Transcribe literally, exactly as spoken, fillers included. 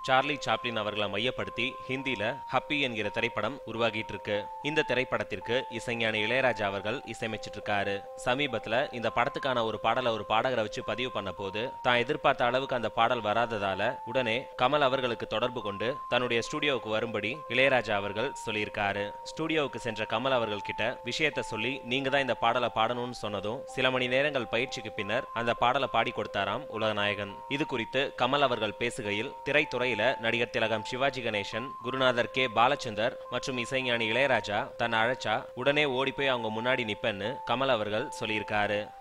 Charlie Chaplin அவர்களை மையப்படுத்தி ஹிந்தியில ஹப்பி என்கிற திரைப்படம் உருவாகிட்டு இருக்கு. இந்த திரைப்படத்திற்கு இசைஞானி இளையராஜா அவர்கள் இசையமைச்சிட்டு இருக்காரு. சமீபத்துல இந்த படத்துக்கான ஒரு பாடலை ஒரு பாடகரை வச்சு பதிவு பண்ண போது தான் எதிர்பார்த்த அளவுக்கு அந்த பாடல் வராததால உடனே கமல் அவர்களுக்கு தொடர்பு கொண்டு தன்னுடைய ஸ்டுடியோவுக்கு வரும்படி இளையராஜா அவர்கள் சொல்லியிருக்காரு. ஸ்டுடியோவுக்கு சென்ற கமல் அவர்கள் கிட்ட விஷயத்த சொல்லி நீங்க தான் இந்த பாடலை பாடணும்னு சொன்னதும் சில மணி நேரங்கள் பயிற்சிக்கு பின்னர் அந்த பாடலை பாடி கொடுத்தாராம் உலகநாயகன். இது குறித்து கமல் அவர்கள் பேசுகையில், திரைத்துறையில நடிகர் திலகம் சிவாஜி கணேசன், குருநாதர் கே பாலச்சந்தர் மற்றும் இசைஞானி இளையராஜா தன்னை அழைச்சா உடனே ஓடி போய் அவங்க முன்னாடி நிப்பேன்னு கமல் அவர்கள் சொல்லியிருக்காரு.